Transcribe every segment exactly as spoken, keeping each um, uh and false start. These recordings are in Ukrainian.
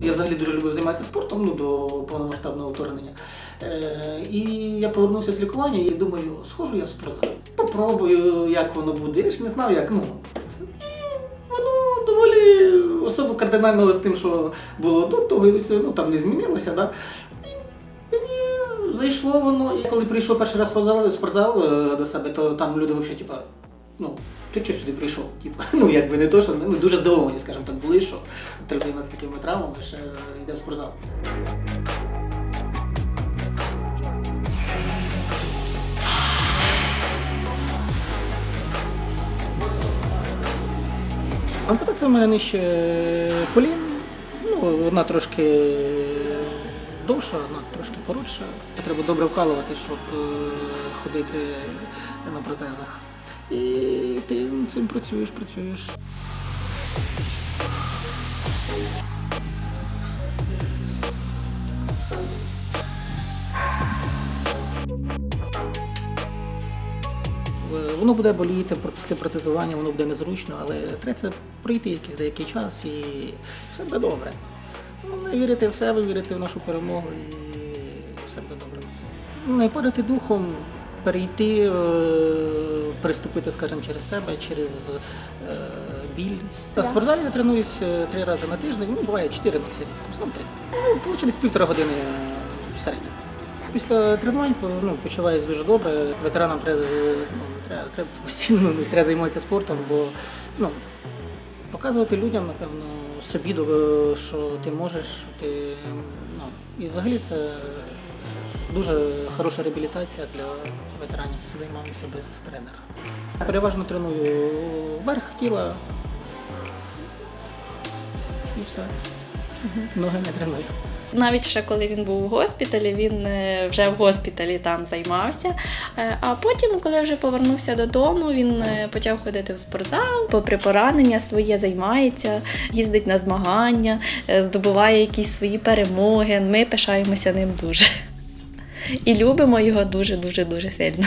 Я взагалі дуже любив займатися спортом, ну, до повномасштабного вторгнення. Е, і я повернувся з лікування і думаю, схожу я в спортзал. Попробую, як воно буде. Я ж не знав, як, ну, це. Воно доволі особо кардинального з тим, що було до того, і до цього, ну, там не змінилося, да. І мені зайшло воно. Я коли прийшов перший раз в спортзал, в спортзал до себе, то там люди взагалі, типа, ну, ти чого сюди прийшов? Типу, ну, якби не то, що ну, дуже здивовані, скажімо так, були, що людина з такими травмами ще йде в спортзал. Ампутація в мене нижче колін, ну, одна трошки довша, одна трошки коротша. Треба добре вкалувати, щоб ходити на протезах. І ти цим працюєш, працюєш. Воно буде боліти після протезування, воно буде незручно, але треба це пройти якийсь деякий час і все буде добре. Ну, вірити в себе, вірити в нашу перемогу і все буде добре. Не падати духом, перейти, переступити, скажімо, через себе, через е, біль. В спортзалі я тренуюся три рази на тиждень, ну, буває чотири на середньо, три. Ну, через півтора години в середньо. Після тренувань, ну, почуваюся дуже добре. Ветеранам треба, ну, треба, треба постійно ну, треба займатися спортом, бо ну, показувати людям, напевно, собі, що ти можеш, ти, ну, і взагалі це дуже хороша реабілітація для ветеранів. Займаюся без тренера. Переважно треную верх тіла і все. Ноги не треную. Навіть ще коли він був у госпіталі, він вже в госпіталі там займався. А потім, коли вже повернувся додому, він почав ходити в спортзал, попри поранення своє займається, їздить на змагання, здобуває якісь свої перемоги. Ми пишаємося ним дуже. І любимо його дуже-дуже-дуже сильно.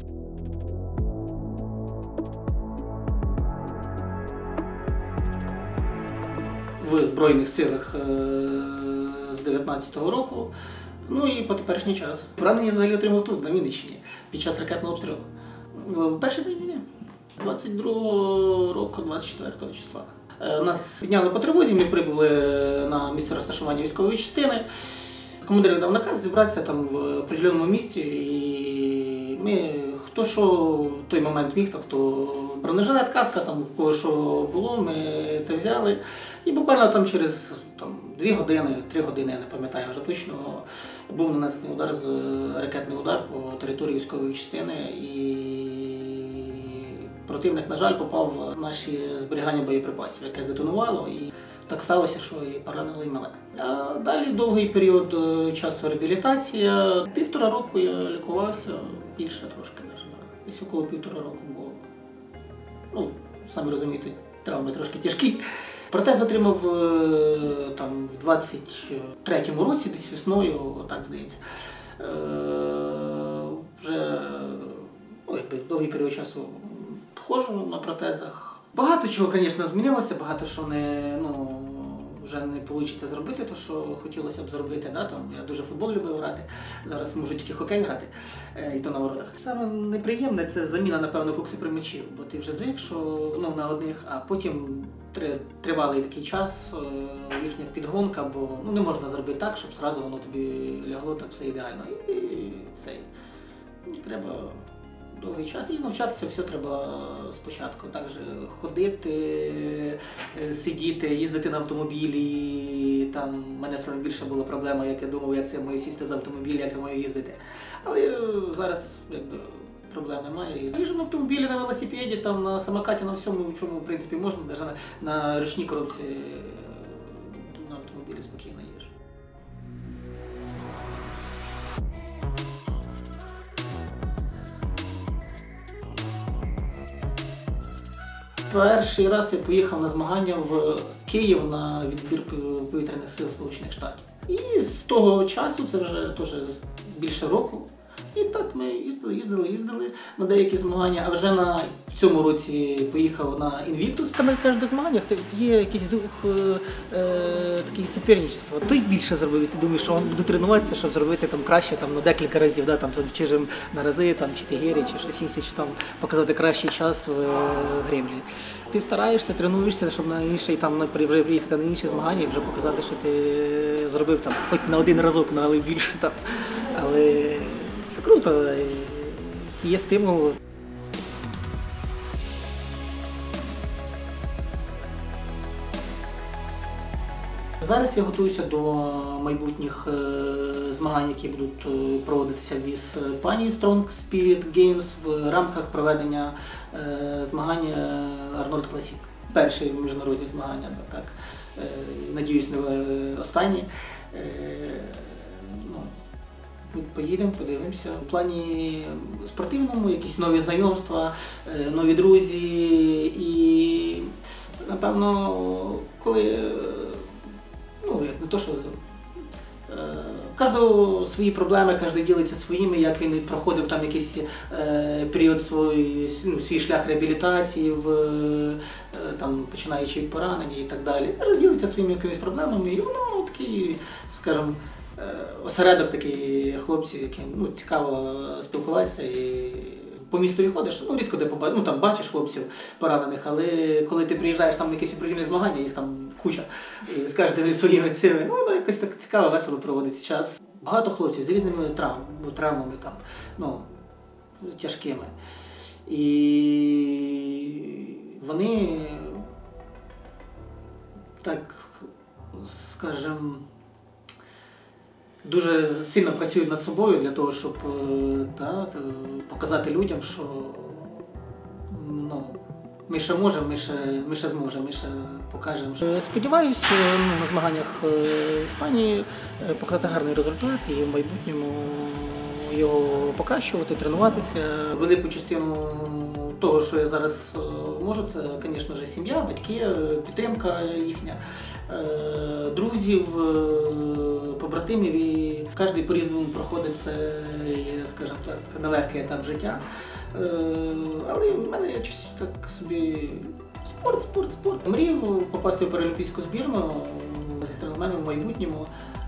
В Збройних силах з дев'ятнадцятого року, ну і по теперішній час. Поранення взагалі отримав тут, на Вінниччині, під час ракетного обстрілу. В перший день війни, двадцять другого року, двадцять четвертого числа. Нас підняли по тривозі, ми прибули на місце розташування військової частини. Командир дав наказ зібратися там в определеному місці, і ми, хто що в той момент міг, хто бронежилет, каска, там в кого що було, ми те взяли. І буквально там через там, дві години, три години, я не пам'ятаю вже точно, був нанесений удар, ракетний удар по території військової частини. І противник, на жаль, попав в наші зберігання боєприпасів, яке здетонувало. І так сталося, що і поранило і мене. А далі довгий період часу реабілітація. Півтора року я лікувався, більше трошки навіть. Десь около півтора року було. Ну, самі розумієте, травми трошки тяжкі. Протез отримав там в двадцять третьому році, десь весною, так здається. Вже ну, якби, довгий період часу ходжу на протезах. Багато чого, звісно, змінилося, багато що не, ну, вже не вийде зробити, те, що хотілося б зробити. Да? Там, я дуже футбол любив грати, зараз можу тільки хокей грати, і то на воротах. Саме неприємне – це заміна, напевно, куксипримичів, бо ти вже звик, що ну, на одних, а потім тривалий такий час, їхня підгонка, бо ну, не можна зробити так, щоб одразу воно тобі лягло, так все ідеально. І, і це, треба довгий час. І навчатися все треба спочатку. Також ходити, сидіти, їздити на автомобілі. Там в мене саме більше була проблема, як я думав, як це я маю сісти з автомобіля, як я маю їздити. Але зараз якби проблем немає. Я їжджу на автомобілі, на велосипеді, там, на самокаті, на всьому, чому в принципі можна, навіть на, на ручній коробці на автомобілі спокійно їжджу. Перший раз я поїхав на змагання в Київ на відбір повітряних сил Сполучених Штатів. І з того часу, це вже теж більше року, І так ми їздили, їздили, їздили на деякі змагання, а вже на в цьому році поїхав на Invictus. Там на кожних змаганнях є якийсь дух е, е, такий суперничество. Той більше зробив, і ти думаєш, що він буде тренуватися, щоб зробити там краще там, на декілька разів, да, там, чи ж на рази, там, чи тигері, чи щось інше, чи там показати кращий час в е, греблі. Ти стараєшся, тренуєшся, щоб на інший, там, на, вже приїхати на інші змагання і вже показати, що ти зробив там, хоч на один разок, але більше там. Але це круто, є стимул. Зараз я готуюся до майбутніх е, змагань, які будуть е, проводитися в ВІЗ пані Strong Spirit Games в рамках проведення е, змагань Arnold Classic. Перші міжнародні змагання, так. Е, надіюсь, не останні. Е, ну, поїдемо, подивимося. У плані спортивному, якісь нові знайомства, е, нові друзі і, напевно, коли ну, не то, що е, кожного свої проблеми, кожен ділиться своїми, як він проходив там якийсь е, період свій, ну, свій шлях реабілітації, в, е, там, починаючи від поранення і так далі. Кожен ділиться своїми якимись проблемами і воно такий, скажімо, е, осередок такий хлопців, яким ну, цікаво спілкуватися. І по місту ходиш, ну рідко де побачиш, ну там бачиш хлопців поранених, але коли ти приїжджаєш там на якісь определені змагання, їх там куча, і з кожними своїми цими, ну воно якось так цікаво, весело проводиться час. Багато хлопців з різними травм, травмами там, ну, тяжкими. І вони так, скажімо, дуже сильно працюють над собою для того, щоб да, показати людям, що ну, ми ще можемо, ми ще, ми ще зможемо, ми ще покажемо. Сподіваюсь, на змаганнях Іспанії показати гарний результат і в майбутньому його покращувати, тренуватися. Велику частину того, що я зараз можу, це, звісно ж, сім'я, батьки, підтримка їхня, друзів, побратимів. І кожен по-різному проходить це, скажімо так, нелегкий етап життя. Але в мене я щось так собі спорт, спорт, спорт. Мрію попасти в паралімпійську збірну зі сторони мене в майбутньому.